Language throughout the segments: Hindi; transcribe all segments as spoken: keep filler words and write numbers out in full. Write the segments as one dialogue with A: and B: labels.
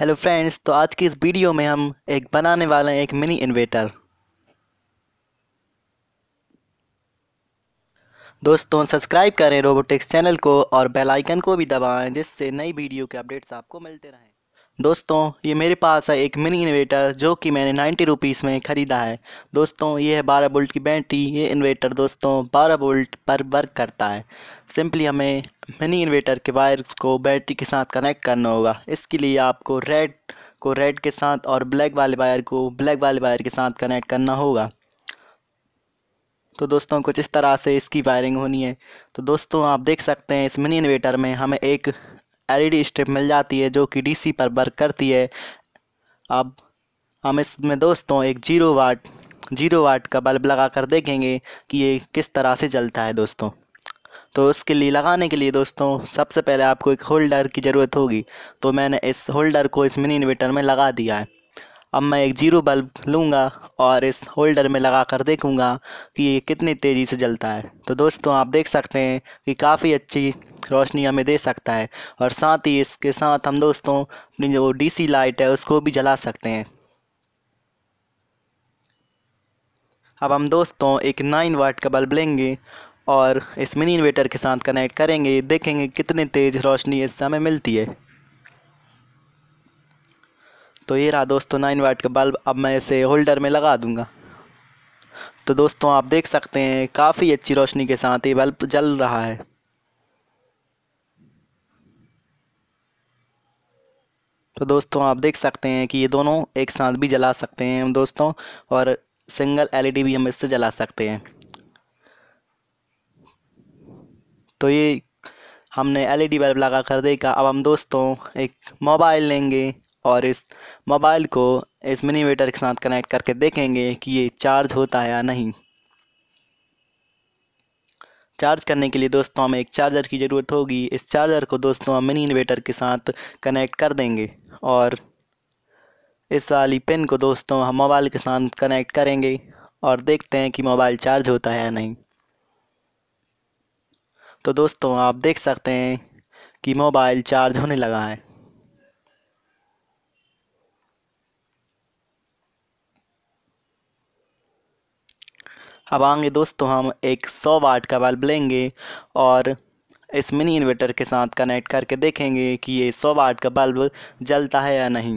A: हेलो फ्रेंड्स, तो आज की इस वीडियो में हम एक बनाने वाले हैं एक मिनी इन्वर्टर। दोस्तों सब्सक्राइब करें रोबोटिक्स चैनल को और बेल आइकन को भी दबाएं जिससे नई वीडियो के अपडेट्स आपको मिलते रहें। दोस्तों ये मेरे पास है एक मिनी इन्वर्टर जो कि मैंने नाइन्टी रुपीज़ में ख़रीदा है। दोस्तों ये है बारह वोल्ट की बैटरी। ये इन्वर्टर दोस्तों बारह वोल्ट पर वर्क करता है। सिंपली हमें मिनी इन्वर्टर के वायर को बैटरी के साथ कनेक्ट करना होगा। इसके लिए आपको रेड को रेड के साथ और ब्लैक वाले वायर को ब्लैक वाले वायर के साथ कनेक्ट करना होगा। तो दोस्तों कुछ इस तरह से इसकी वायरिंग होनी है। तो दोस्तों आप देख सकते हैं इस मिनी इन्वर्टर में हमें एक एलईडी स्ट्रिप मिल जाती है जो कि डीसी पर वर्क करती है। अब हम इसमें दोस्तों एक जीरो वाट जीरो वाट का बल्ब लगा कर देखेंगे कि ये किस तरह से जलता है। दोस्तों तो उसके लिए लगाने के लिए दोस्तों सबसे पहले आपको एक होल्डर की ज़रूरत होगी। तो मैंने इस होल्डर को इस मिनी इन्वर्टर में लगा दिया है। अब मैं एक जीरो बल्ब लूँगा और इस होल्डर में लगा कर देखूँगा कि ये कितनी तेज़ी से जलता है। तो दोस्तों आप देख सकते हैं कि काफ़ी अच्छी रोशनी हमें दे सकता है और साथ ही इसके साथ हम दोस्तों अपनी जो डीसी लाइट है उसको भी जला सकते हैं। अब हम दोस्तों एक नाइन वाट का बल्ब लेंगे और इस मिनी इन्वर्टर के साथ कनेक्ट करेंगे, देखेंगे कितनी तेज़ रोशनी इससे हमें मिलती है। तो ये रहा दोस्तों नाइन वाट का बल्ब। अब मैं इसे होल्डर में लगा दूंगा। तो दोस्तों आप देख सकते हैं काफ़ी अच्छी रोशनी के साथ ये बल्ब जल रहा है। तो दोस्तों आप देख सकते हैं कि ये दोनों एक साथ भी जला सकते हैं हम दोस्तों, और सिंगल एलईडी भी हम इससे जला सकते हैं। तो ये हमने एलईडी बल्ब लगा कर देखा। अब हम दोस्तों एक मोबाइल लेंगे और इस मोबाइल को इस मिनी इन्वर्टर के साथ कनेक्ट करके देखेंगे कि ये चार्ज होता है या नहीं। चार्ज करने के लिए दोस्तों हमें एक चार्जर की ज़रूरत होगी। इस चार्जर को दोस्तों हम मिनी इन्वर्टर के साथ कनेक्ट कर देंगे और इस वाली पिन को दोस्तों हम मोबाइल के साथ कनेक्ट करेंगे और देखते हैं कि मोबाइल चार्ज होता है या नहीं। तो दोस्तों आप देख सकते हैं कि मोबाइल चार्ज होने लगा है। अब आगे दोस्तों हम एक सौ वाट का बल्ब लेंगे और इस मिनी इन्वर्टर के साथ कनेक्ट करके देखेंगे कि ये सौ वाट का बल्ब जलता है या नहीं।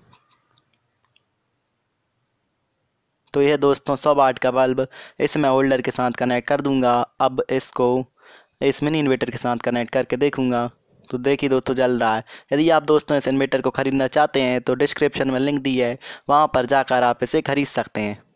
A: तो यह दोस्तों सौ वाट का बल्ब इसे मैं होल्डर के साथ कनेक्ट कर दूंगा। अब इसको इस मिनी इन्वर्टर के साथ कनेक्ट करके देखूंगा। तो देखिए दोस्तों जल रहा है। यदि आप दोस्तों इस इन्वर्टर को ख़रीदना चाहते हैं तो डिस्क्रिप्शन में लिंक दी है, वहाँ पर जाकर आप इसे ख़रीद सकते हैं।